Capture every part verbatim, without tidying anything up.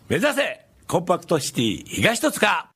目指せコンパクトシティ東戸塚。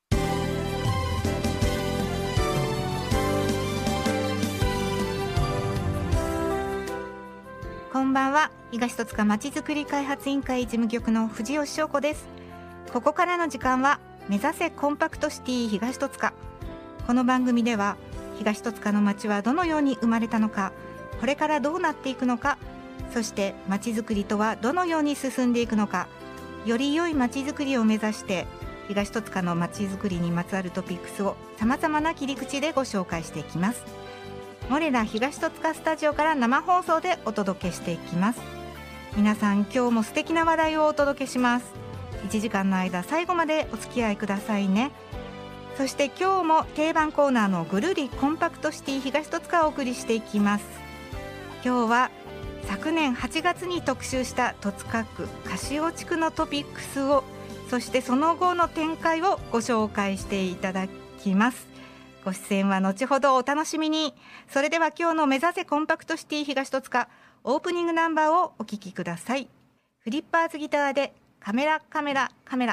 こんばんは。東戸塚まちづくり開発委員会事務局の藤吉翔子です。ここからの時間は目指せコンパクトシティ東戸塚。この番組では東戸塚の街はどのように生まれたのか、これからどうなっていくのか、そして街づくりとはどのように進んでいくのか、より良い街づくりを目指して東戸塚の街づくりにまつわるトピックスをさまざまな切り口でご紹介していきます。モレラ東戸塚スタジオから生放送でお届けしていきます。皆さん今日も素敵な話題をお届けします。いちじかんの間最後までお付き合いくださいね。そして今日も定番コーナーのぐるりコンパクトシティ東戸塚をお送りしていきます。今日は昨年はちがつに特集した戸塚区樫尾地区のトピックスを、そしてその後の展開をご紹介していただきます。ご出演は後ほどお楽しみに。それでは今日の目指せコンパクトシティ東戸塚オープニングナンバーをお聴きください。フリッパーズギターでカメラカメラカメラ。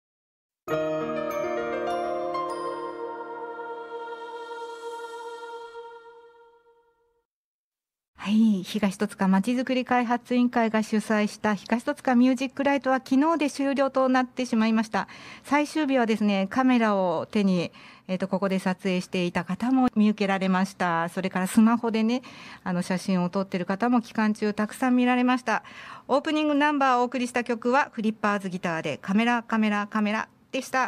はい、東戸塚まちづくり開発委員会が主催した東戸塚ミュージックライトは昨日で終了となってしまいました。最終日はですね、カメラを手に、えーと、ここで撮影していた方も見受けられました。それからスマホでね、あの写真を撮っている方も期間中たくさん見られました。オープニングナンバーをお送りした曲はフリッパーズギターでカメラカメラカメラでした。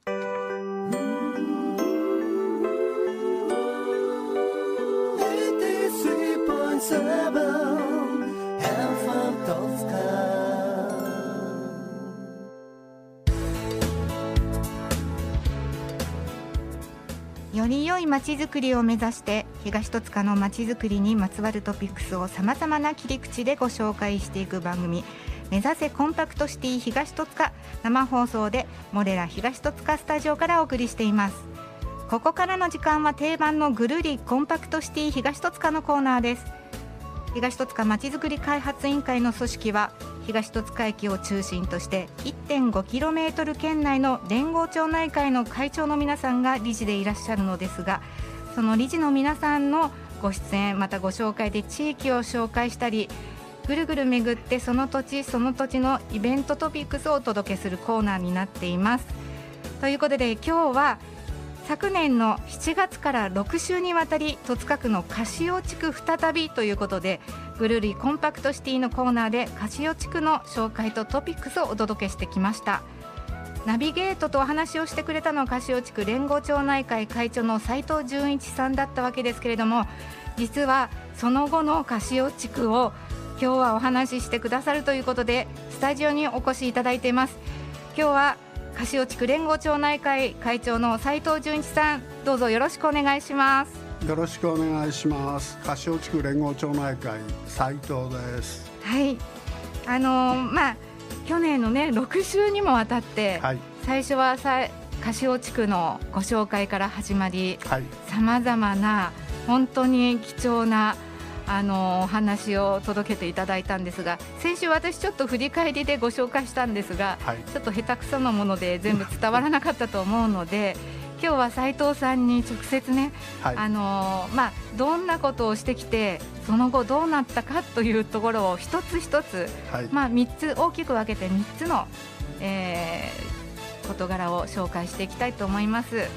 より良いまちづくりを目指して東戸塚のまちづくりにまつわるトピックスをさまざまな切り口でご紹介していく番組、目指せコンパクトシティ東戸塚、生放送でモレラ東戸塚スタジオからお送りしています。ここからの時間は定番のぐるりコンパクトシティ東戸塚のコーナーです。東戸塚まちづくり開発委員会の組織は東戸塚駅を中心として いってんごキロメートル 圏内の連合町内会の会長の皆さんが理事でいらっしゃるのですが、その理事の皆さんのご出演またご紹介で地域を紹介したり、ぐるぐる巡ってその土地その土地のイベントトピックスをお届けするコーナーになっています。ということで今日は昨年のしちがつからろくしゅうにわたり戸塚区の樫尾地区再びということで、ぐるりコンパクトシティのコーナーで樫尾地区の紹介とトピックスをお届けしてきました。ナビゲートとお話をしてくれたのは樫尾地区連合町内会会長の斉藤純一さんだったわけですけれども、実はその後の樫尾地区を今日はお話ししてくださるということでスタジオにお越しいただいています。今日は樫尾地区連合町内会会長の斉藤純一さん、どうぞよろしくお願いします。 よろしくお願いします。樫尾地区連合町内会斉藤です。 はい、あのー、まあ去年のねろくしゅうにもわたって、はい、最初はさ樫尾地区のご紹介から始まり、さまざまな本当に貴重なあのお話を届けていただいたんですが、先週私ちょっと振り返りでご紹介したんですが、はい、ちょっと下手くそなもので全部伝わらなかったと思うので今日は斉藤さんに直接ね、はい、あのまあ、どんなことをしてきてその後どうなったかというところを一つ一つ、はい、まあ、みっつ大きく分けてみっつの、えー、事柄を紹介していきたいと思います。はい、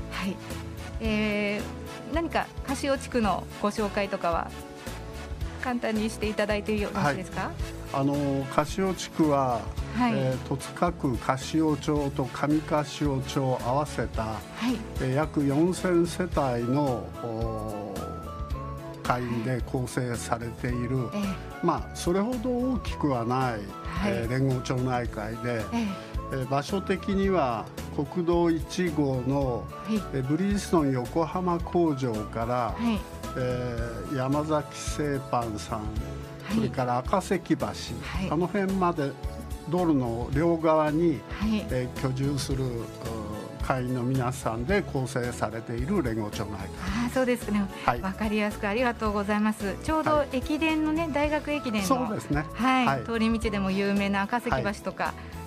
えー、何か樫尾地区のご紹介とかは簡単にしていただいてよろしいですか？はい、 あの樫尾地区は、はい、えー、戸塚区樫尾町と上樫尾町を合わせた、はい、えー、約よんせんせたいの会員で構成されている、はい、まあ、それほど大きくはない、はい、えー、連合町内会で、えー、場所的には国道いちごうの、はい、えー、ブリヂストン横浜工場から、はい、えー、山崎製パンさん、はい、それから赤関橋、はい、あの辺まで道路の両側に、はい、えー、居住する会員の皆さんで構成されている連合町内会。 あ、そうですね、はい、分かりやすくありがとうございます。ちょうど駅伝のね、はい、大学駅伝の、 そうですね、 はいはい、通り道でも有名な赤関橋とか、はい、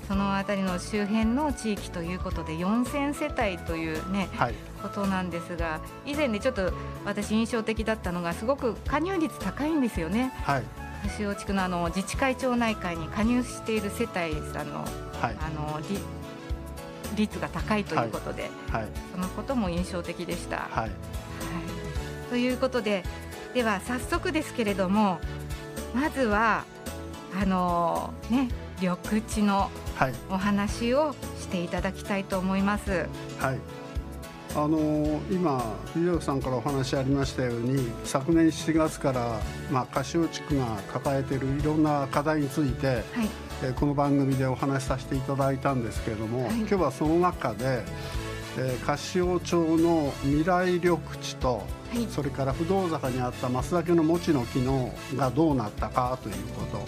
そのあたりの周辺の地域ということでよんせんせたいというね、はい、ことなんですが、以前でちょっと私印象的だったのがすごく加入率高いんですよね。はい、柏尾地区のあの自治会町内会に加入している世帯さんの、はい、あの率が高いということで、はいはい、そのことも印象的でした。はいはい、ということで、では早速ですけれども、まずはあのー、ね緑地のお話をしていただきたいと思います。 はい、あのー、今藤岡さんからお話ありましたように、昨年しちがつから、まあ、柏地区が抱えているいろんな課題について、はい、えー、この番組でお話しさせていただいたんですけれども、はい、今日はその中で、えー、柏尾町の未来緑地と、はい、それから不動坂にあった松茸の餅の木のがどうなったかということ、はい、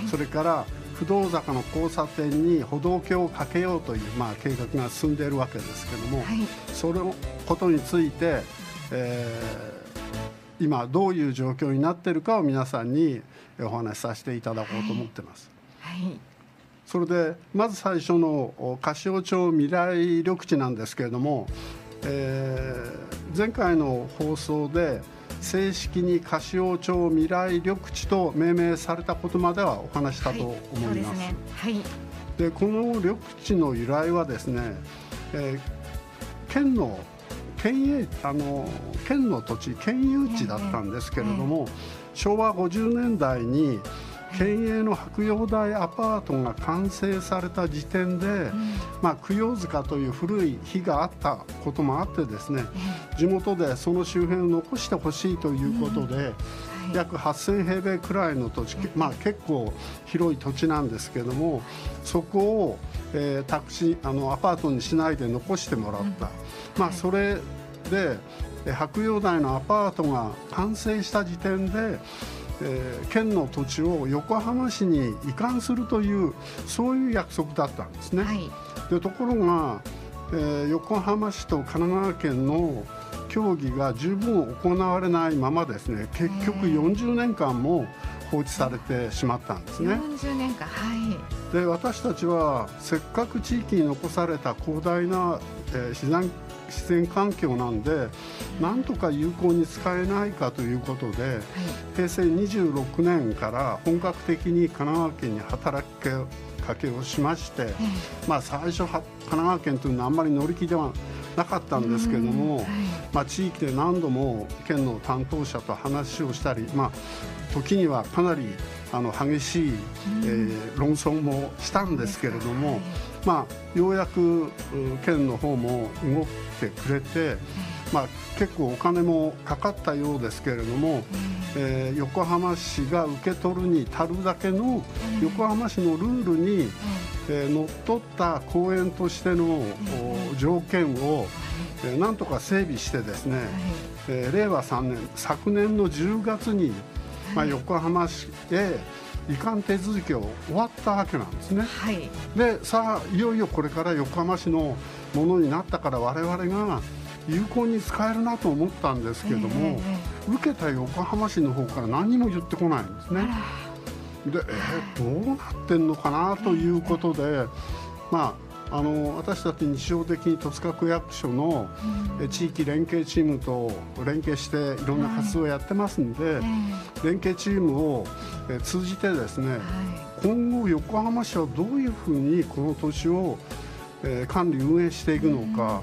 それから不動坂の交差点に歩道橋を架けようという、まあ、計画が進んでいるわけですけども、はい、そのことについて、えー、今どういう状況になっているかを皆さんにお話しさせていただこうと思っています。はいはい、それでまず最初の柏尾町未来緑地なんですけれども、えー、前回の放送で正式に柏尾町未来緑地と命名されたことまではお話したと思います。はい、そうですね。はい、でこの緑地の由来はですね、えー、県の県営あの県の土地県有地だったんですけれども、えーえー、昭和ごじゅうねんだいに県営の白楊台アパートが完成された時点で、うん、まあ、供養塚という古い碑があったこともあってですね、うん、地元でその周辺を残してほしいということで、うん、はい、約はっせんへいべいくらいの土地、うん、まあ、結構広い土地なんですけども、そこを、えー、宅地あのアパートにしないで残してもらった、うん、まあ、それで白楊台のアパートが完成した時点でえー、県の土地を横浜市に移管するというそういう約束だったんですね。はい、でところが、えー、横浜市と神奈川県の協議が十分行われないままですね、結局よんじゅうねんかんも放置されてしまったんですね。 よんじゅうねんかん、はい、 で私たちはせっかく地域に残された広大な、えー、自然自然環境なんで、なんとか有効に使えないかということで、はい、へいせいにじゅうろくねんから本格的に神奈川県に働きかけをしまして、はい、まあ、最初は神奈川県というのはあんまり乗り気ではなかったんですけども、はい、まあ、地域で何度も県の担当者と話をしたり、まあ、時にはかなりあの激しい、えー、論争もしたんですけれども、はい、まあ、ようやく県の方も動いてくれて、まあ、結構お金もかかったようですけれども、えー、横浜市が受け取るに足るだけの横浜市のルールに、えー、のっとった公園としての条件を、えー、なんとか整備してですね、えー、れいわさんねん昨年のじゅうがつに、まあ、横浜市へ移管手続きを終わったわけなんですね。はい、でさあいよいよこれから横浜市のものになったから我々が有効に使えるなと思ったんですけども、えー、受けた横浜市の方から何も言ってこないんですね。で、えー、どうなってんのかなということで、まああの私たち日常的に戸塚区役所の、うん、地域連携チームと連携していろんな活動をやってますんで、はい、連携チームを通じてですね、はい、今後横浜市はどういうふうにこの土地をえー、管理運営していくのか、うん、はい、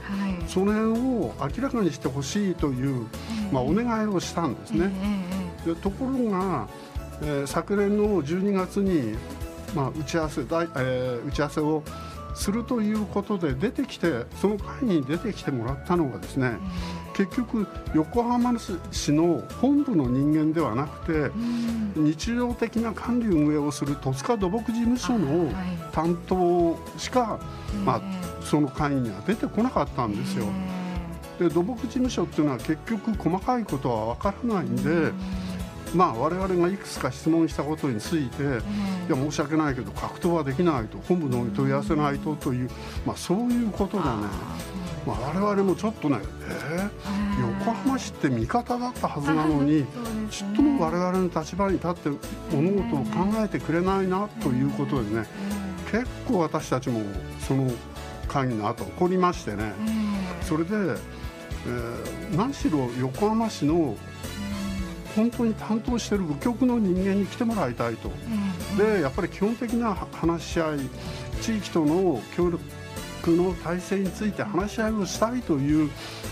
その辺を明らかにしてほしいという、まあ、お願いをしたんですね。えー、でところが、えー、昨年のじゅうにがつに、まあ、打ち合わせ、えー、打ち合わせをするということで出てきて、その会に出てきてもらったのがですね、えー、結局横浜市の本部の人間ではなくて、うん、日常的な管理運営をする戸塚土木事務所の担当しか、まあ、その会には出てこなかったんですよ。で土木事務所っていうのは結局細かいことは分からないんで、まあ、我々がいくつか質問したことについて、いや申し訳ないけど格闘はできないと、本部の方に問い合わせないとという、まあ、そういうことでね、まあ、我々もちょっとね、えー、横浜市って味方だったはずなのに、ちっとも我々の立場に立って物事を考えてくれないなということでね、 結構私たちもその会議の後起こりましてね、えー、それで、えー、何しろ横浜市の本当に担当している部局の人間に来てもらいたいと、えー、でやっぱり基本的な話し合い、地域との協力の体制について話し合いをしたいという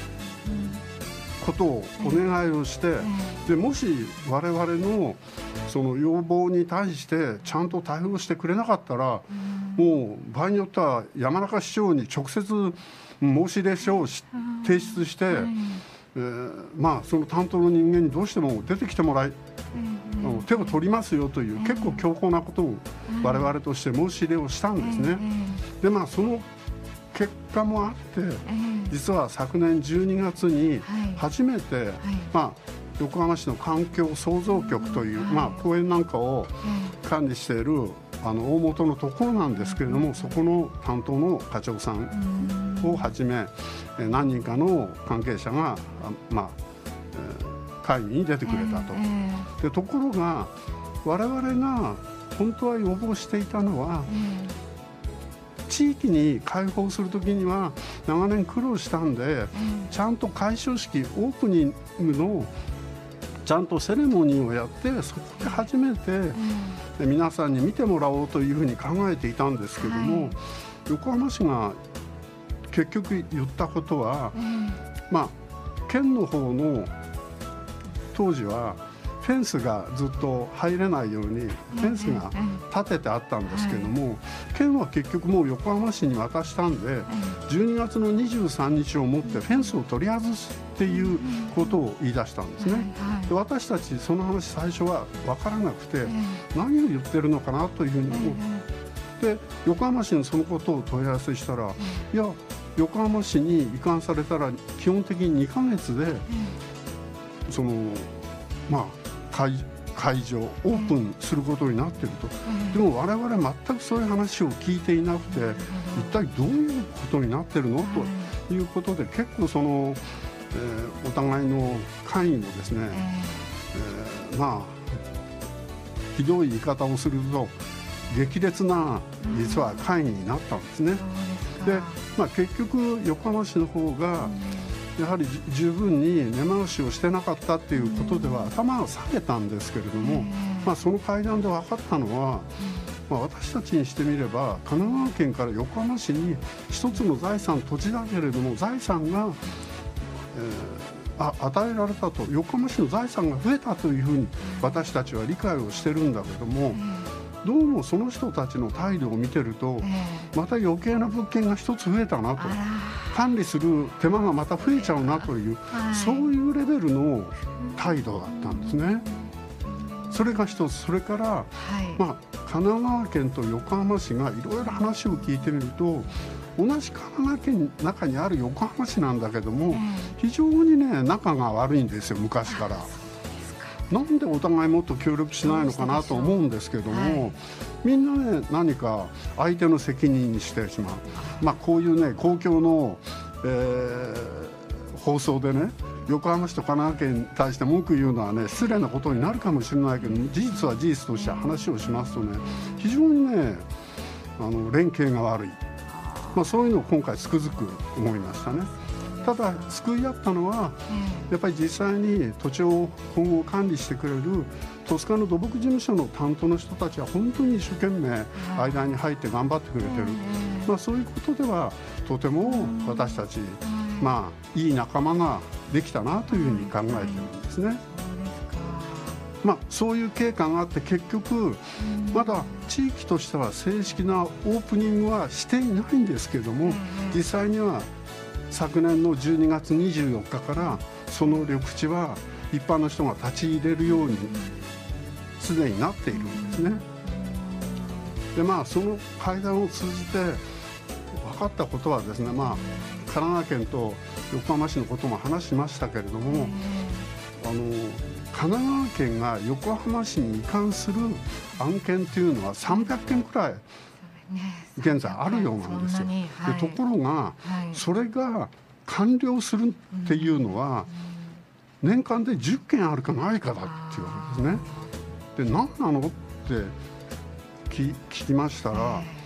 ことをお願いをして、でもし我々のその要望に対してちゃんと対応してくれなかったら、もう場合によっては山中市長に直接申し入れ書を提出して、えー、まあその担当の人間にどうしても出てきてもらい、手を取りますよという結構強硬なことを我々として申し入れをしたんですね。でまあその結果もあって、実は昨年じゅうにがつに初めて、はいはい、まあ、横浜市の環境創造局という、はい、まあ、公園なんかを管理しているあの大元のところなんですけれども、そこの担当の課長さんをはじめ何人かの関係者が、まあえー、会議に出てくれたと。でところが我々が本当は要望していたのは、地域に開放するときには長年苦労したんで、ちゃんと開所式オープニングのちゃんとセレモニーをやって、そこで初めて皆さんに見てもらおうというふうに考えていたんですけども、はい、横浜市が結局言ったことは、まあ県の方の当時はフェンスがずっと入れないようにフェンスが立ててあったんですけども、県は結局もう横浜市に渡したんで、じゅうにがつのにじゅうさんにちをもってフェンスを取り外すっていうことを言い出したんですね。で私たちその話最初は分からなくて、何を言ってるのかなというふうに思ってで横浜市にそのことを問い合わせしたら、いや横浜市に移管されたら基本的ににかげつでそのまあ会, 会場オープンすることになっていると、でも我々全くそういう話を聞いていなくて、一体どういうことになっているのということで、結構その、えー、お互いの会議もですね、えー、まあひどい言い方をすると激烈な実は会議になったんですね。で、まあ、結局横浜市の方がやはり十分に根回しをしてなかったっていうことでは頭を下げたんですけれども、まあ、その会談で分かったのは、まあ、私たちにしてみれば神奈川県から横浜市に一つの財産土地だけれども財産が、えー、あ与えられたと、横浜市の財産が増えたというふうに私たちは理解をしてるんだけども、どうもその人たちの態度を見てると、また余計な物件が一つ増えたなと、管理する手間がまた増えちゃうなという、そういうレベルの態度だったんですね。それが一つ。それから、まあ、神奈川県と横浜市がいろいろ話を聞いてみると、同じ神奈川県の中にある横浜市なんだけども、非常にね仲が悪いんですよ、昔から。なんでお互いもっと協力しないのかなと思うんですけども、はい、みんなね何か相手の責任にしてしまう、まあ、こういうね公共の、えー、放送でね横浜市と神奈川県に対して文句言うのはね失礼なことになるかもしれないけど、事実は事実として話をしますとね非常にねあの連携が悪い、まあ、そういうのを今回つくづく思いましたね。ただ救い合ったのは、やっぱり実際に土地を今後管理してくれる戸塚の土木事務所の担当の人たちは本当に一生懸命間に入って頑張ってくれてる、まあ、そういうことではとても私たち、まあ、いい仲間ができたなというふうに考えてるんですね。まあ、そういう経過があって結局まだ地域としては正式なオープニングはしていないんですけども、実際には昨年のじゅうにがつにじゅうよっかからその緑地は一般の人が立ち入れるようにすでになっているんですね。でまあその会談を通じて分かったことはですね、まあ、神奈川県と横浜市のことも話しましたけれども、あの神奈川県が横浜市に移管する案件というのはさんびゃっけんくらい現在あるようなんですよ。でところがそれが完了するっていうのは年間でじゅっけんあるかないかだっていうわけですね。で何なのって聞きましたら、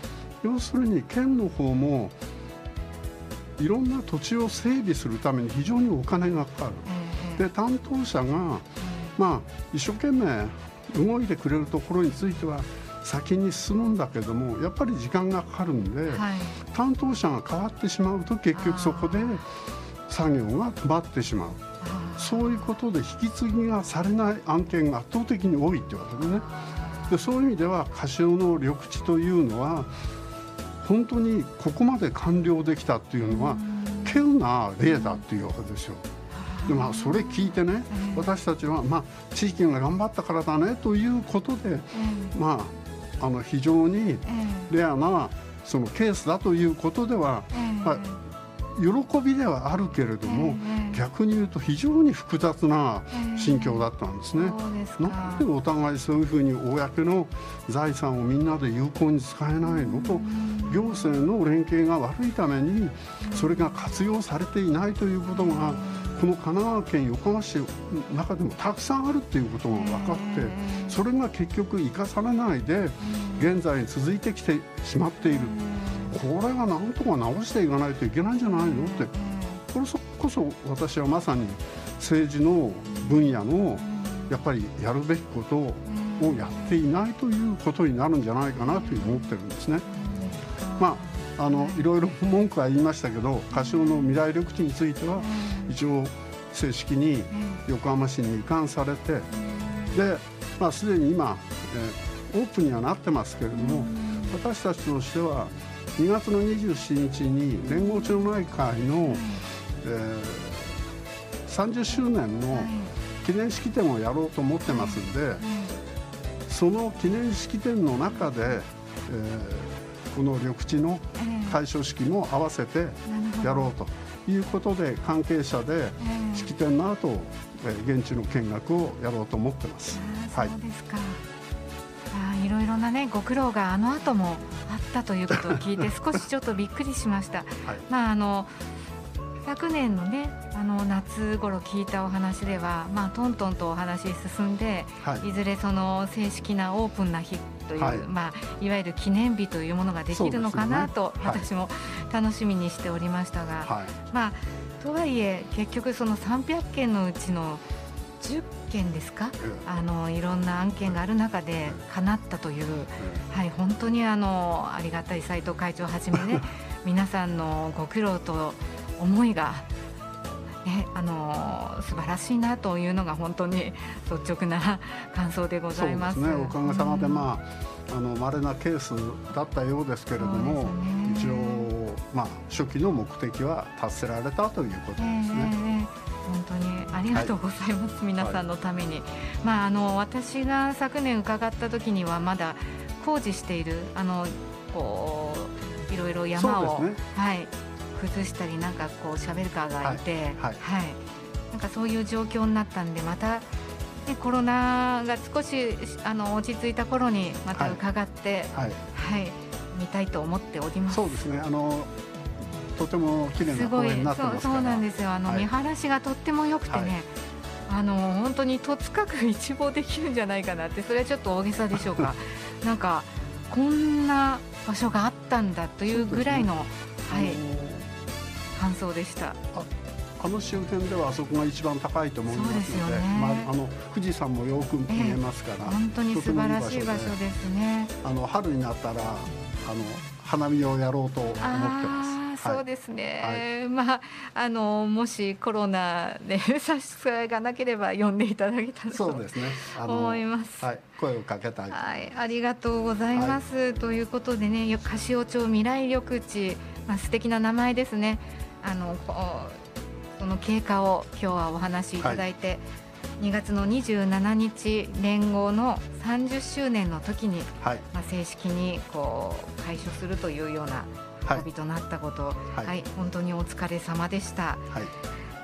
要するに県の方もいろんな土地を整備するために非常にお金がかかる、えー、で担当者が、うんまあ、一生懸命動いてくれるところについては先に進むんだけども、やっぱり時間がかかるんで、はい、担当者が変わってしまうと結局そこで作業が止まってしまう。そういうことで引き継ぎがされない案件が圧倒的に多いってわけですね。でそういう意味ではカシオの緑地というのは本当にここまで完了できたっていうのは稀有な例だっていうわけですよ。でまあ、それ聞いてね、私たちは、まあ、地域が頑張ったからだねということで、まあ、あの非常にレアなそのケースだということでは、まあ、喜びではあるけれども、逆に言うと非常に複雑な心境だったんですね。なんでお互いそういうふうに公の財産をみんなで有効に使えないのと、行政の連携が悪いためにそれが活用されていないということがこの神奈川県横浜市の中でもたくさんあるっていうことが分かって、それが結局生かされないで現在に続いてきてしまっている。これがなんとか直していかないといけないんじゃないのって、これこそ私はまさに政治の分野のやっぱりやるべきことをやっていないということになるんじゃないかなという思ってるんですね。まあ、あのいろいろ文句は言いましたけど、カシオの未来緑地については一応正式に横浜市に移管されて、で、まあ、すでに今、えー、オープンにはなってますけれども、私たちとしてはにがつのにじゅうしちにちに連合町内会の、えー、さんじゅっしゅうねんの記念式典をやろうと思ってますんで、その記念式典の中で、えー、この緑地の開所式も合わせてやろうということで、関係者で式典の後、えー、現地の見学をやろうと思ってます。 そうですか。いろいろな、ね、ご苦労があの後もあったということを聞いて少しちょっとびっくりしました。はい、まあ、あの昨年のね、あの夏頃聞いたお話では、まあ、トントンとお話進んで、はい、いずれその正式なオープンな日という、はい、まあ、いわゆる記念日というものができるのかなと、ね、はい、私も楽しみにしておりましたが、はい、まあ、とはいえ結局そのさんびゃっけんのうちのじゅっけんですか、うん、あのいろんな案件がある中で叶ったという、うん、はい、本当にあのありがたい斉藤会長をはじめね皆さんのご苦労と思いが、ね、あの素晴らしいなというのが本当に率直な感想でございます。 そうですね、おかげさまで、まあ、あの稀なケースだったようですけれども、ね、一応、まあ、初期の目的は達せられたということですね。 えー本当にありがとうございます、はい、皆さんのために、はい、まあ、あの私が昨年伺った時にはまだ工事しているあのこういろいろ山を、ね、はい、崩したりなんかこうシャベルカーがいて、はいはいはい、なんかそういう状況になったんで、また、ね、コロナが少しあの落ち着いた頃にまた伺って、はいはいはい、見たいと思っております。 そうですね、あのとても綺麗な公園になってますから。 そう、そうなんですよ。あの、はい、見晴らしがとっても良くてね、はい、あの本当に戸塚区一望できるんじゃないかなって、それはちょっと大げさでしょうかなんかこんな場所があったんだというぐらいの、ね、はい、感想でした。ああの周辺ではあそこが一番高いと思いますので、まあ、あの富士山もよく見えますから、 えー、本当に素晴らしい場所ですね。 あの春になったらあの花見をやろうと思ってます。 そうですね、はい、まあ、あのもしコロナで差し支えがなければ呼んでいただけたらと思います。 はい、声をかけたい、 はい、ありがとうございます、はい、ということでね、カシオ町未来緑地、まあ、素敵な名前ですね。あのその経過を今日はお話しいただいて、はい、にがつのにじゅうしちにち連合のさんじゅっしゅうねんの時に、はい、まあ、正式にこう開所するというような旅となったこと、はいはい、本当にお疲れ様でした。はい、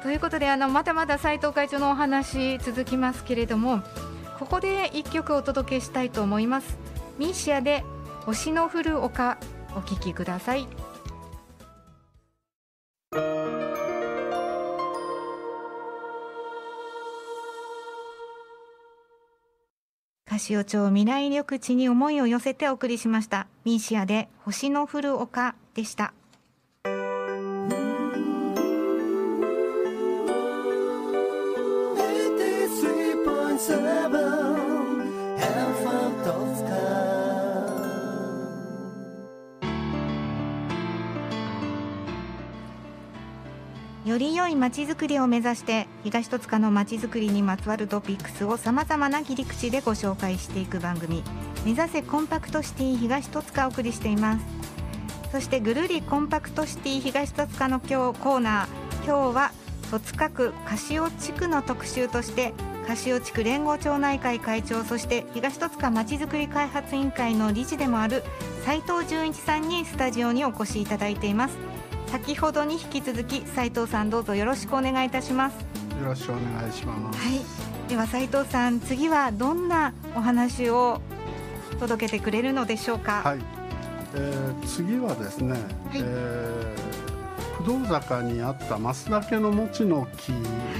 ということで、あのまだまだ斉藤会長のお話続きますけれども、ここで一曲お届けしたいと思います。ミーシアで星の降る丘、お聴きください。カシオ町未来緑地に思いを寄せてお送りしました。ミーシアで星の降る丘でした。より良いまちづくりを目指して東戸塚のまちづくりにまつわるトピックスをさまざまな切り口でご紹介していく番組、目指せコンパクトシティ東戸塚をお送りしています。そしてぐるりコンパクトシティ東戸塚の今日コーナー、今日は戸塚区柏地区の特集として柏地区連合町内会会長、そして東戸塚まちづくり開発委員会の理事でもある斉藤純一さんにスタジオにお越しいただいています。先ほどに引き続き斉藤さん、どうぞよろしくお願いいたします。 よろしくお願いします。 はい、では斉藤さん、次はどんなお話を届けてくれるのでしょうか。 はい、えー、次はですね、はい、えー、不動坂にあった増田家の餅の木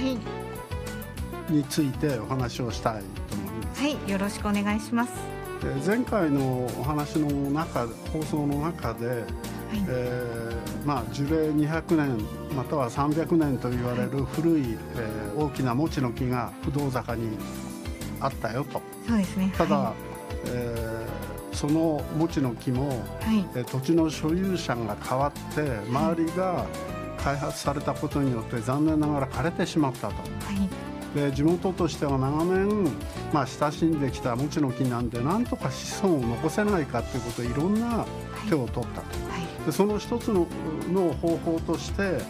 についてお話をしたいと思います。 はい、よろしくお願いします。 えー、前回のお話の中、放送の中で、はい、えーまあ、樹齢にひゃくねんまたはさんびゃくねんと言われる古い、えー、大きな餅の木が不動坂にあったよと。 そうですね。 ただ、 はい、 えー、その餅の木も、はい、えー、土地の所有者が変わって周りが開発されたことによって残念ながら枯れてしまったと。はい、で地元としては長年、まあ、親しんできた餅の木なんでなんとか子孫を残せないかということでいろんな手を取ったと。はい、でその一つ の, の方法として、え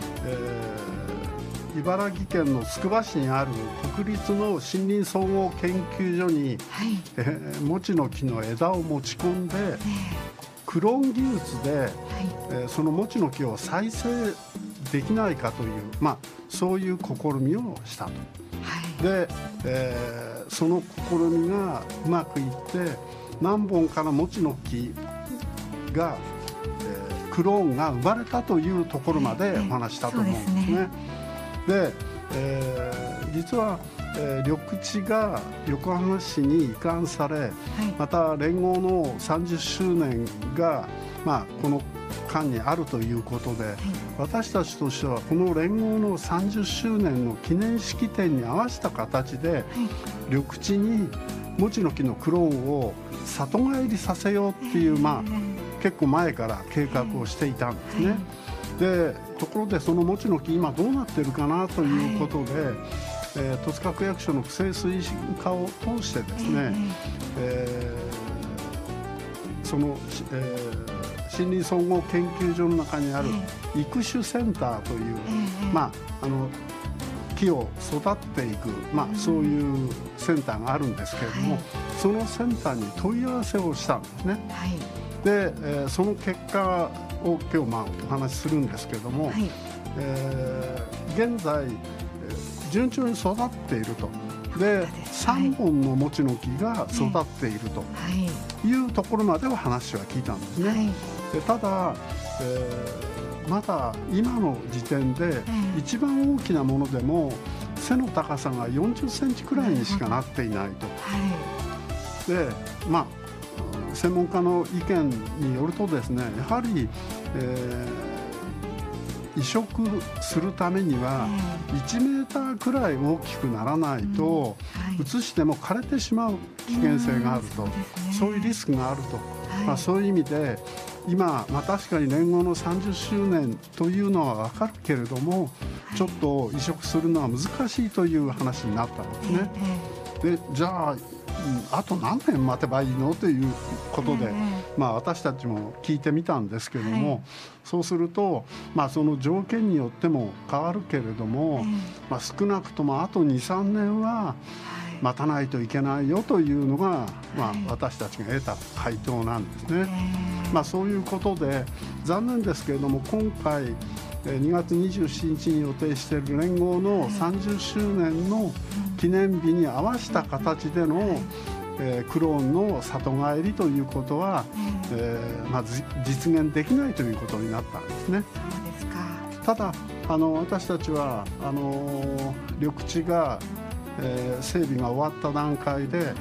ー、茨城県のつくば市にある国立の森林総合研究所に、はい、えー、餅の木の枝を持ち込んで、えー、クローン技術で、はい、えー、その餅の木を再生できないかという、まあ、そういう試みをしたと。はい、で、えー、その試みがうまくいって何本かの餅の木が、えー、クローンが生まれたというところまでお話したと思うんですね。で、えー、実は、えー、緑地が横浜市に移管され、はい、また連合のさんじゅっしゅうねんが、まあ、この間にあるということで、はい、私たちとしてはこの連合のさんじゅっしゅうねんの記念式典に合わせた形で、はい、緑地に餅の木のクローンを里帰りさせようっていう、まあ、結構前から計画をしていたんですね。はい、でところでその餅の木今どうなってるかなということで、はい、えー、戸塚区役所の区政推進課を通してですね、えー、その、えー、森林総合研究所の中にある育種センターという、まあ、あの木を育っていく、まあ、そういうセンターがあるんですけれども、はい、そのセンターに問い合わせをしたんですね。はい、で、えー、その結果を今日まあお話しするんですけれども、はい、えー、現在順調に育っていると。で、さんぼんの餅の木が育っているというところまでは話は聞いたんですね。はい、でただ、えーまだ今の時点で一番大きなものでも背の高さがよんじゅっセンチくらいにしかなっていないと。はい、でまあ専門家の意見によるとですね、やはり、えー、移植するためにはいちメーターくらい大きくならないと、うん、はい、移しても枯れてしまう危険性があると、うん、そうですね、そういうリスクがあると。はい、まあ、そういう意味で今、まあ、確かに連合のさんじゅっしゅうねんというのは分かるけれども、はい、ちょっと移植するのは難しいという話になったんですね。えー、でじゃあ、あと何年待てばいいのということで、えーまあ、私たちも聞いてみたんですけれども、はい、そうすると、まあ、その条件によっても変わるけれども、えーまあ、少なくともあとにさんねんは待たないといけないよというのが、まあ、私たちが得た回答なんですね。まあ、そういうことで残念ですけれども、今回にがつにじゅうしちにちに予定している連合のさんじゅっしゅうねんの記念日に合わせた形での、えー、クローンの里帰りということは、えーまあ、実現できないということになったんですね。 そうですか。 ただあの私たちはあの緑地がえー、整備が終わった段階で、はい、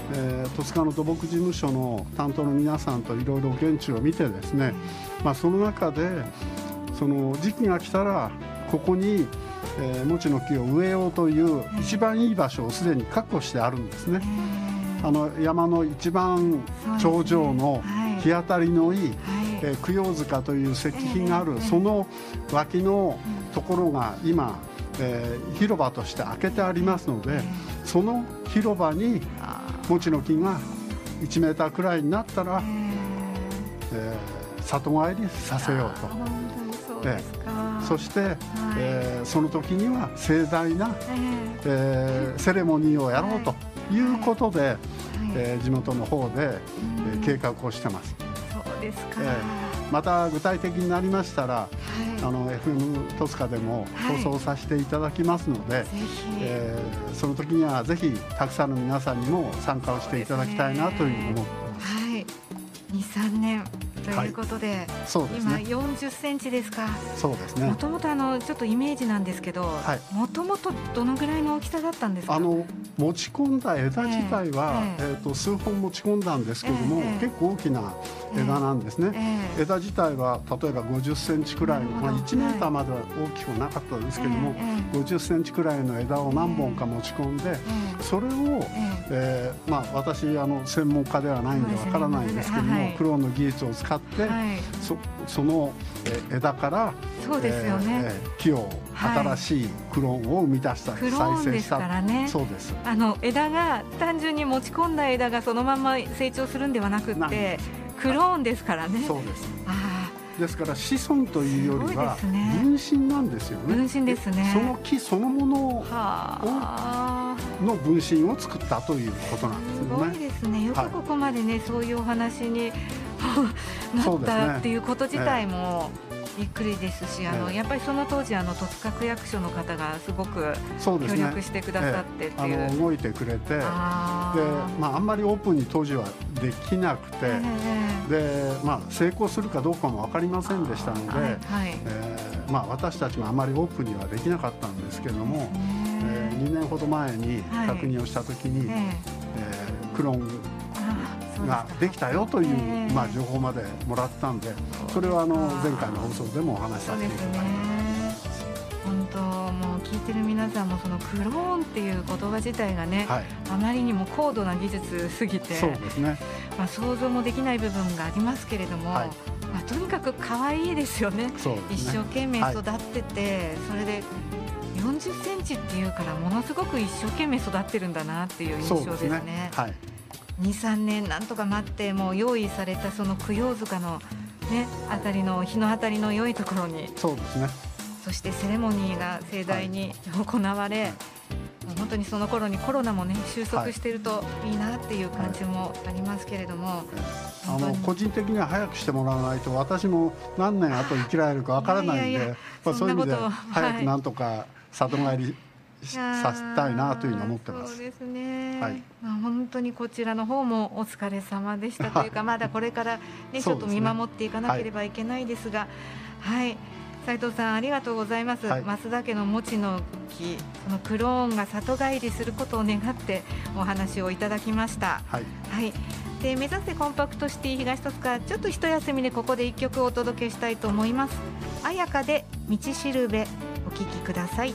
えー、戸塚の土木事務所の担当の皆さんといろいろ現地を見てですね、まあ、その中でその時期が来たらここに、えー、もちの木を植えようという一番いい場所をすでに確保してあるんですね。あの山の一番頂上の日当たりのいい、えー、供養塚という石碑があるその脇のところが今、えー、広場として開けてありますので、その広場にもちの木がいちメーターくらいになったら、えー、里帰りさせようと。 そうですか。 えー、そして、はい、えー、その時には盛大な、えー、セレモニーをやろうということで、はい、えー、地元の方で、えー、計画をしてます。 そうですか。 えー、また具体的になりましたら、はい、あの エフエム 戸塚でも放送させていただきますので、はい、えー、その時にはぜひたくさんの皆さんにも参加をしていただきたいなというふうに思っています。 はい、に、さんねんということで、はい、 そうですね、 今よんじゅっセンチですか。 そうですね。 もともとあのちょっとイメージなんですけど、もともとどのぐらいの大きさだったんですか。 あの持ち込んだ枝自体は、えーえー、と数本持ち込んだんですけども、えー、結構大きな枝なんですね、えー、枝自体は例えばごじゅっセンチくらいの、まあ、いちメーターまでは大きくなかったですけども、えー、ごじゅっセンチくらいの枝を何本か持ち込んで、えー、それを、えーえーまあ、私あの専門家ではないんでわからないんですけども、はい、クローンの技術を使って、はい、そ, その枝からそうですよね、 えー、木を新しいクローンを生み出した、はい、 クローンですからね。 そうです。 あの枝が単純に持ち込んだ枝がそのまま成長するんではなくってクローンですからね。 そうです。あですから子孫というよりは分身なんですよね。 分身ですね。 その木そのものをの分身を作ったということなんですよね。 すごいですね。よくここまでね、はい、そういうお話になったっていうこと自体もびっくりですし、あの、ええ、やっぱりその当時あの戸塚区役所の方がすごく協力してくださってっていう、 ええ、あの動いてくれて、あ, で、まあ、あんまりオープンに当時はできなくて、えでまあ、成功するかどうかも分かりませんでしたので、はいはい、えーまあ、私たちもあまりオープンにはできなかったんですけれども、えー、にねんほど前に確認をしたときに、はい、えー、クローンができたよという、えーまあ、情報までもらったんで、それはあの前回の放送でもお話しさせていただきました。 本当もう聞いてる皆さんもそのクローンっていう言葉自体がね、はい、あまりにも高度な技術すぎて、 そうですね、 まあ、想像もできない部分がありますけれども、はい、まあ、とにかく可愛いですよね。 そうですね、 一生懸命育ってて、はい、それでよんじゅっセンチっていうからものすごく一生懸命育ってるんだなっていう印象ですね。そうですね、はい、に、さんねんなんとか待ってもう用意されたその供養塚の、ね、あたりの日の当たりの良いところに、 そうですね、 そしてセレモニーが盛大に行われ、はい、もう本当にその頃にコロナもね収束しているといいなっていう感じもありますけれども、はい、 あの個人的には早くしてもらわないと私も何年後生きられるかわからないんで、いやいや、まあ、そういう意味で早くなんとか里帰りさせたいなというふうに思ってます。 そうですね、はい、まあ、本当にこちらの方もお疲れ様でしたというか、まだこれから、ね、ちょっと見守っていかなければいけないですが、はい、斉藤さんありがとうございます、はい、増田家のもちの木、そのクローンが里帰りすることを願ってお話をいただきました。はい、はい、で目指せコンパクトシティ東戸塚、ちょっと一休みでここでいっきょくお届けしたいと思います。彩香で道しるべ、お聞きください。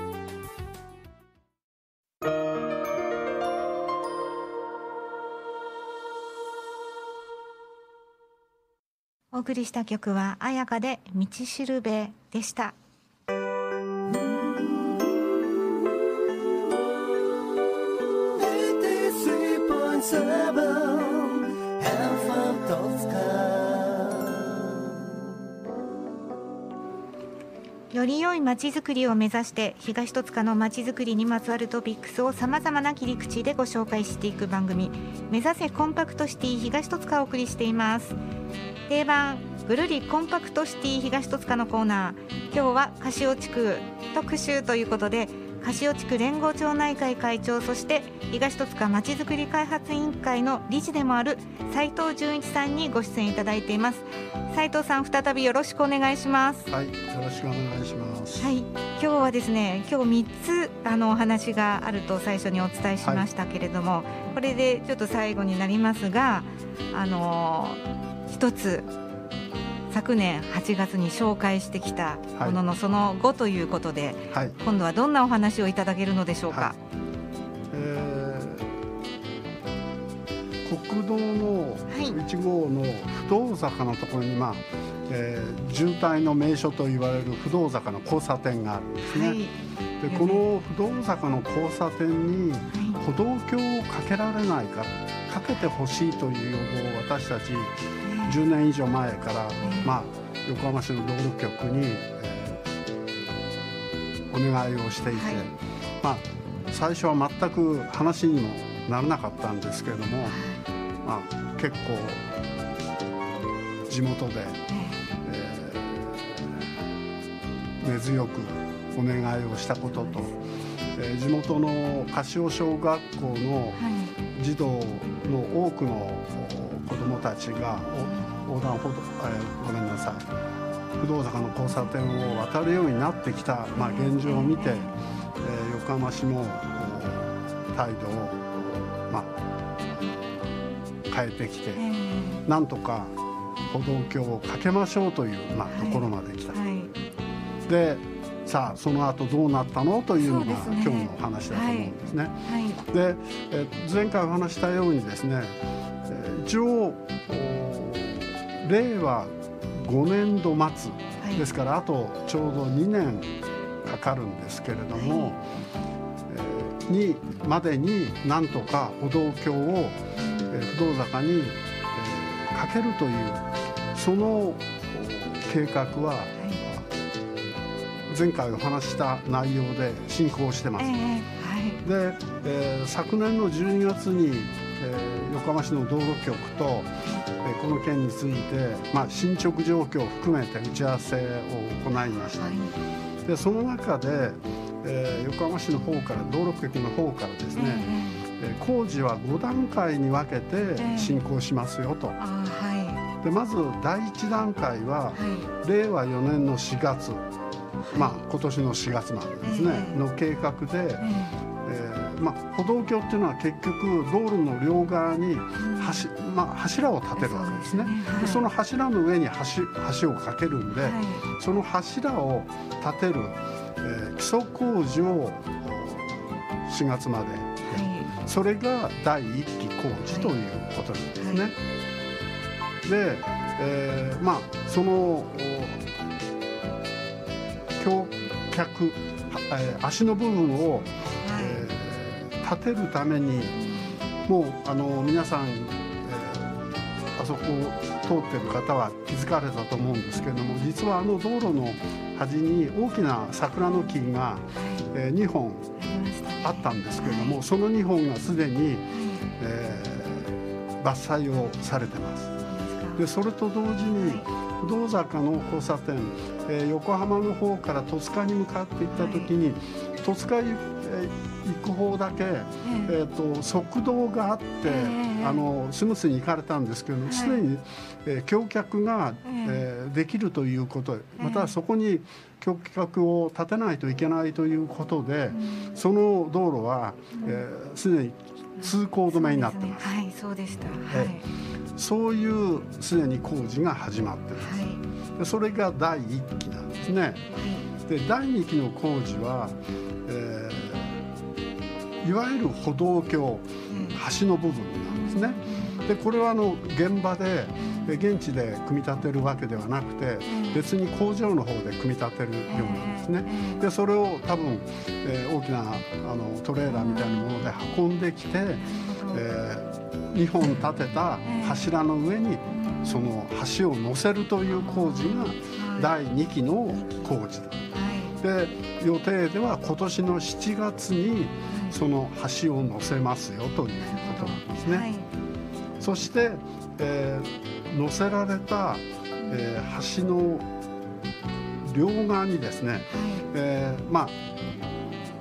お送りした曲は彩香で道しるべでした。より良いまちづくりを目指して東戸塚のまちづくりにまつわるトピックスをさまざまな切り口でご紹介していく番組、目指せコンパクトシティ東戸塚をお送りしています。定番ぐるりコンパクトシティ東戸塚のコーナー、今日は柏地区特集ということで、 柏地区連合町内会会長、そして東戸塚まちづくり開発委員会の理事でもある斉藤純一さんにご出演いただいています。斉藤さん、再びよろしくお願いします。 はい、よろしくお願いします。 はい、今日はですね、今日みっつあのお話があると最初にお伝えしましたけれども、はい、これでちょっと最後になりますが、あの一つ昨年はちがつに紹介してきたもののその後ということで、はい、今度はどんなお話をいただけるのでしょうか。はい、 えー、国道のいち号の不動坂のところに、まあえー、渋滞の名所と言われる不動坂の交差点があるんですね。はい、でこの不動坂の交差点に歩道橋をかけられないか、かけてほしいという要望を私たちじゅうねん以上前から、まあ、横浜市の道路局に、えー、お願いをしていて、はい、まあ、最初は全く話にもならなかったんですけれども、まあ、結構地元で、えー、根強くお願いをしたことと、えー、地元の柏小学校の児童の多くの子どもたちが横断歩道、えー、ごめんなさい不動坂の交差点を渡るようになってきた、まあ、現状を見て、えー、横浜市も態度を、まあ、変えてきて、なんとか歩道橋をかけましょうという、まあ、ところまで来た、はいはい、でさあその後どうなったのというのが、ね、今日のお話だと思うんですね。はいはい、で、えー、前回お話したようにですね、えー、一応れいわごねんどまつですから、はい、あとちょうどにねんかかるんですけれども、はい、えー、にまでになんとか歩道橋を、えー、不動坂に、えー、かけるというその計画は、はい、前回お話した内容で進行してます。えーはい、で、えー、昨年のじゅうにがつに、えー、横浜市の道路局とこの件について、まあ、進捗状況を含めて打ち合わせを行いました。はい、でその中で、えー、横浜市の方から道路局の方からですね、えー、工事はごだんかいに分けて進行しますよと。えーはい、でまずだいいちだんかいは、はい、れいわよねんのしがつ、まあ、今年のしがつまでですね、えー、の計画で、えーえーまあ、歩道橋っていうのは結局道路の両側に 橋,、まあ、柱を立てるわけですね。 そうですね、はい、でその柱の上に 橋, 橋をかけるんで、はい、その柱を立てる、えー、基礎工事をしがつまで、はい、それがだいいっき工事ということなんですね。はいはい、で、えー、まあその橋脚、えー、足の部分を、はい、えー、立てるためにもうあの皆さん、えー、あそこを通ってる方は気づかれたと思うんですけれども、実はあの道路の端に大きな桜の木が、はい、えー、にほんあったんですけれども、はい、そのにほんがすでに、はい、えー、伐採をされてます。でそれと同時に、はい、不動坂の交差点、えー、横浜の方から戸塚に向かっていった時に、はい、戸塚へ行く方だけ、えーえー、と側道があって、えー、あのスムースに行かれたんですけども、すで、はい、に、えー、橋脚が、えーえー、できるということ、またそこに橋脚を立てないといけないということで、うん、その道路はすで、えー、に通行止めになってます。 はい、そうでした。はい、 そういうすでに工事が始まっています。はい、でそれがだいいっきなんですね。はい、でだいにきの工事は、えー、いわゆる歩道橋、橋の部分なんですね。でこれはあの現場で現地で組み立てるわけではなくて、別に工場の方で組み立てるようなんですね。でそれを多分、えー、大きなあのトレーラーみたいなもので運んできて、えー、にほん立てた柱の上にその橋を乗せるという工事がだいにきの工事だ。で予定では今年のしちがつにその橋を乗せますよということなんですね。そして、えー、乗せられた、えー、橋の両側にですね、はい、えー、まあ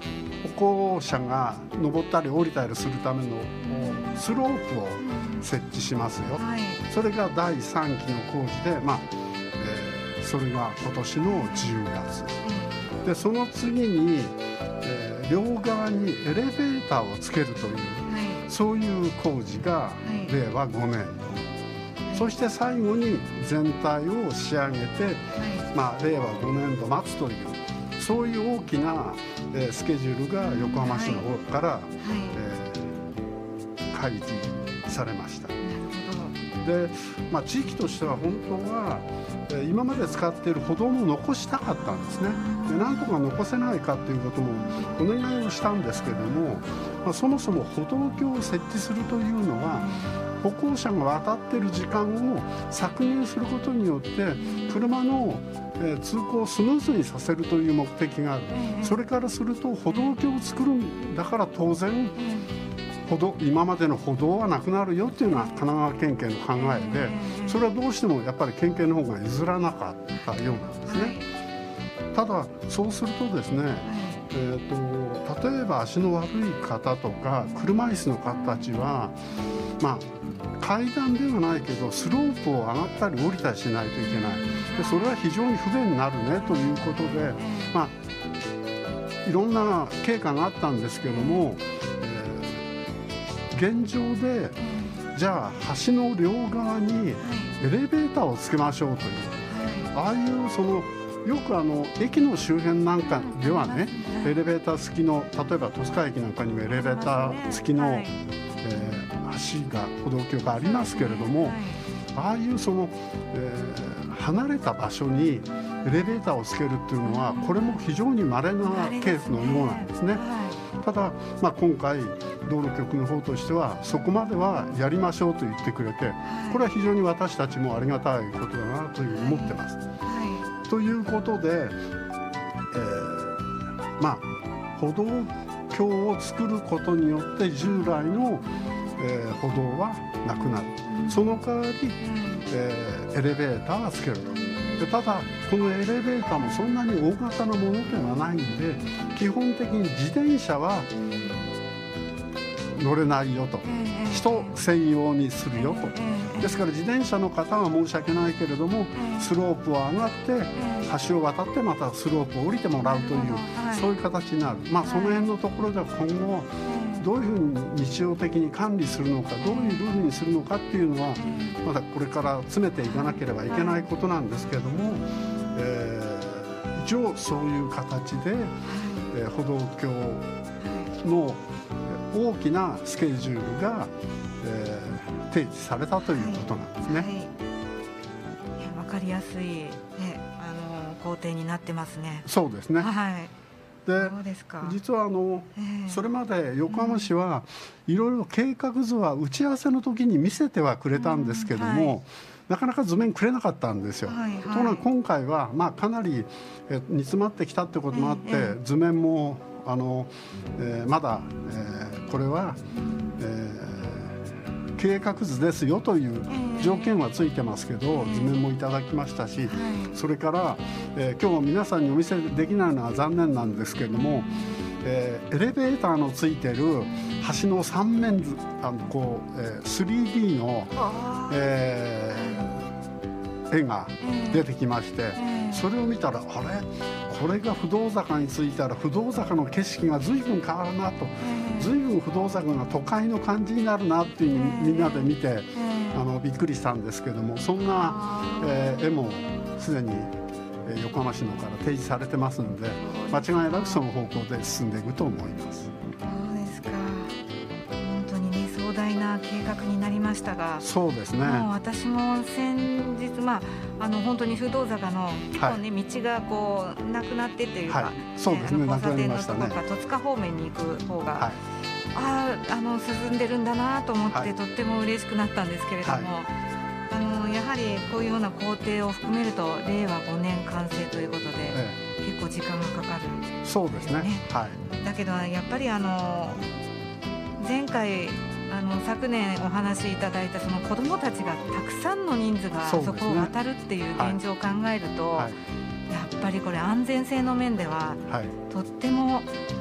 歩行者が登ったり降りたりするためのスロープを設置しますよ、はい、それがだいさんきの工事で、まあえー、それが今年のじゅうがつ、うん、でその次に、えー、両側にエレベーターをつけるという、はい、そういう工事がれいわごねんど、はい、そして最後に全体を仕上げて、はい、まあ、れいわごねんど末というそういう大きな、えー、スケジュールが横浜市の方から、はい、えー、開示されました。で、まあ、地域としては本当は、えー、今まで使っている歩道も残したかったんですね。で、なんとか残せないかということもお願いをしたんですけども、まあ、そもそも歩道橋を設置するというのは歩行者が渡っている時間を削減することによって車のえー、通行をスムーズにさせるという目的がある、えー、それからすると歩道橋を作るんだから当然、えー、歩道今までの歩道はなくなるよっていうのは神奈川県警の考えで、えー、それはどうしてもやっぱり県警の方が譲らなかったようなんですね、はい、ただそうするとですね、はい、えーと、例えば足の悪い方とか車椅子の方たちはまあ階段ではないけどスロープを上がったり降りたりしないといけない。でそれは非常に不便になるねということで、まあ、いろんな経過があったんですけども、えー、現状でじゃあ橋の両側にエレベーターをつけましょうという、ああいうそのよくあの駅の周辺なんかではね、エレベーター付きの例えば戸塚駅なんかにもエレベーター付きの、えー橋が歩道橋がありますけれども、ああいうその、えー、離れた場所にエレベーターをつけるっていうのはこれも非常に稀なケースのようなんですね。ただ、まあ、今回道路局の方としてはそこまではやりましょうと言ってくれて、これは非常に私たちもありがたいことだなというふうに思ってます。ということで、えー、まあ歩道橋を作ることによって従来のえー、歩道はなくなる、その代わり、えー、エレベーターはつけると。でただこのエレベーターもそんなに大型なものではないんで基本的に自転車は乗れないよと、人専用にするよと。ですから自転車の方は申し訳ないけれどもスロープを上がって橋を渡ってまたスロープを降りてもらうというそういう形になる。まあその辺のところでは今後どういうふうに日常的に管理するのか、どういうルールにするのかっていうのはまだこれから詰めていかなければいけないことなんですけれども、えー、一応そういう形で、えー、歩道橋の大きなスケジュールが、えー、提示されたということなんですね。はいはい、いや、 分かりやすい、ね、あの工程になってますね。 そうですね。 はい。 で実はあの、えー、それまで横浜市はいろいろ計画図は打ち合わせの時に見せてはくれたんですけども、うん、はい、なかなか図面くれなかったんですよ。はいはい、ところが今回は、まあ、かなりえ煮詰まってきたってこともあって、えー、図面もあの、えー、まだ、えー、これは、えー、計画図ですよという条件はついてますけど、えー、図面もいただきましたし、はい、それから、えー、今日皆さんにお見せできないのは残念なんですけれども、えー、エレベーターのついている橋の三面図あのこう、えー、スリーディー の、えー、絵が出てきまして、えー、それを見たらあれこれが不動坂についたら不動坂の景色が随分変わるなと、えー、随分不動坂が都会の感じになるなっていうふうにみんなで見て、えー、あのびっくりしたんですけども、そんな、えー、絵もすでに横浜市のから提示されてますので、間違いなくその方向で進んでいくと思います。 そうですか。本当にね、壮大な計画になりましたが、 そうですね。 もう私も先日、まあ、あの本当に不動坂の結構、ね、はい、道がこうなくなってというか、はい、 そうですね、 交差点のところから戸塚方面に行く方が、はい、ああ、あの進んでるんだなと思って、はい、とっても嬉しくなったんですけれども、はい、あのやはりこういうような工程を含めるとれいわごねん完成ということで、ええ、結構時間がかかる、ね、 そうですね、はい、 だけどやっぱりあの前回あの昨年お話しいただいたその子どもたちがたくさんの人数が そ,、ね、そこを渡るっていう現状を考えると、はいはい、やっぱりこれ安全性の面では、はい、とってもあの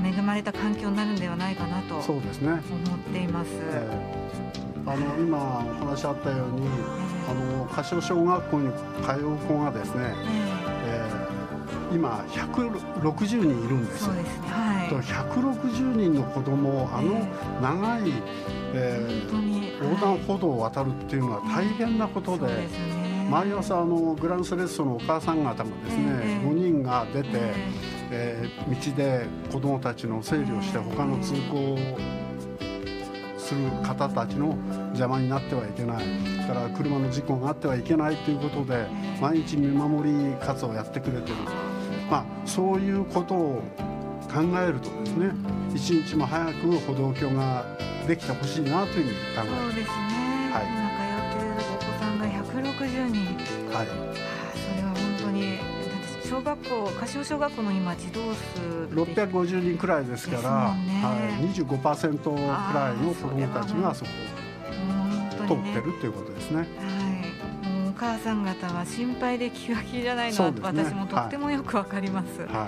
恵まれた環境になるんではないかなとそうですね、 思っています。 えー、あの今お話あったように、えー、あの柏小学校に通う子がですね、えーえー、今ひゃくろくじゅうにんいるんですよ。 そうですね、はい、 とひゃくろくじゅうにんの子どもをあの長い、えー、本当に横断歩道を渡るっていうのは大変なことで、はい、毎朝あのグランスレッソのお母さん方がですね、えー、ごにんが出て、えーえー、道で子どもたちの整理をして他の通行する方たちの邪魔になってはいけない、だから車の事故があってはいけないということで毎日見守り活動をやってくれてる、まあ、そういうことを考えるとですね、一日も早く歩道橋ができてほしいなというふうに考えてます。 そうですね、はい、今通っているお子さんがひゃくろくじゅうにん、はい、はあ、それは本当に小学校、柏小学校の今児童数ろっぴゃくごじゅうにんくらいですから、はい、にじゅうごパーセント くらいの子どもたちがそこを通ってるということですね。はい、 もうお母さん方は心配で気が気じゃないのは、ね、私もとってもよくわかります。はい、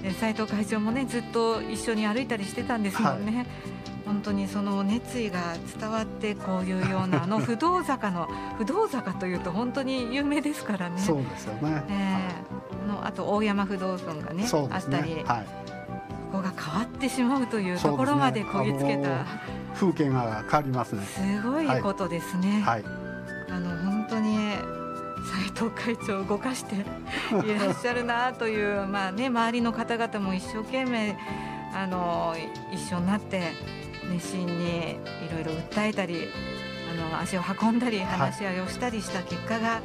斉藤会長もねずっと一緒に歩いたりしてたんですもんね。はい、本当にその熱意が伝わってこういうようなあの不動坂の不動坂というと本当に有名ですからね。 そうですよね。 えー、あのあと大山不動尊が ね, ねあったり、はい、ここが変わってしまうというところまでこぎつけた、ね、 風景が変わりますね。 すごいことですね。はい、あの本当に斉藤会長を動かしていらっしゃるなというまあ、ね、周りの方々も一生懸命あの一緒になって熱心にいろいろ訴えたりあの足を運んだり話し合いをしたりした結果が、はい、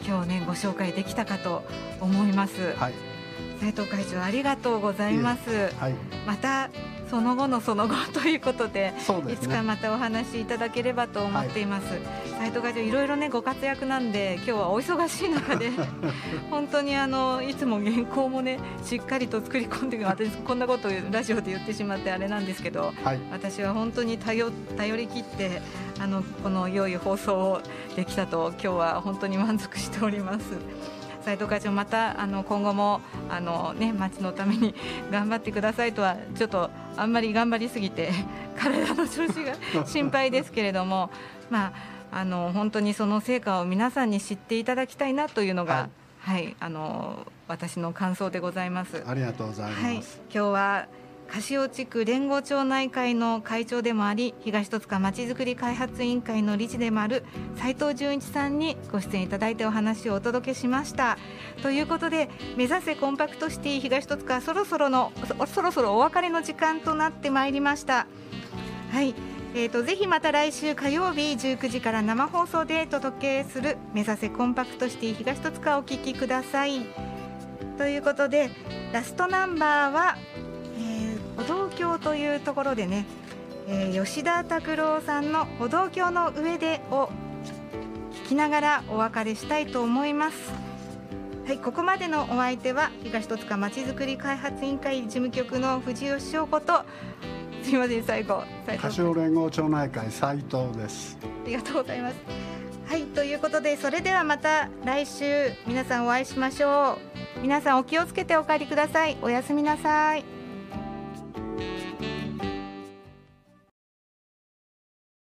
今日ねご紹介できたかと思います。はい、斉藤会長ありがとうございます。はい、またその後のその後ということで、ね、いつかまたお話しいただければと思っています。斉藤会長いろいろねご活躍なんで今日はお忙しい中で本当にあのいつも原稿もねしっかりと作り込んで、私こんなことをラジオで言ってしまってあれなんですけど、はい、私は本当に 頼, 頼り切ってあのこの良い放送をできたと今日は本当に満足しております。斉藤会長またあの今後もあの、ね、町のために頑張ってくださいとはちょっとあんまり頑張りすぎて体の調子が心配ですけれどもまあ、あの本当にその成果を皆さんに知っていただきたいなというのが、はいはい、あの私の感想でございます。 ありがとうございます。はい、今日は柏尾地区連合町内会の会長でもあり東戸塚まちづくり開発委員会の理事でもある斉藤純一さんにご出演いただいてお話をお届けしました。ということで目指せコンパクトシティ東戸塚そろそろのそ, そろそろお別れの時間となってまいりました。はい、えーと、ぜひまた来週火曜日じゅうくじから生放送でお届けする目指せコンパクトシティ東戸塚をお聞きください。ということでラストナンバーは歩道橋というところでね、えー、吉田拓郎さんの歩道橋の上でを聞きながらお別れしたいと思います。はい、ここまでのお相手は東戸塚まちづくり開発委員会事務局の藤吉翔子と、すいません最後柏連合町内会斉藤です。 ありがとうございます。はい、ということでそれではまた来週皆さんお会いしましょう。皆さんお気をつけてお帰りください。おやすみなさい。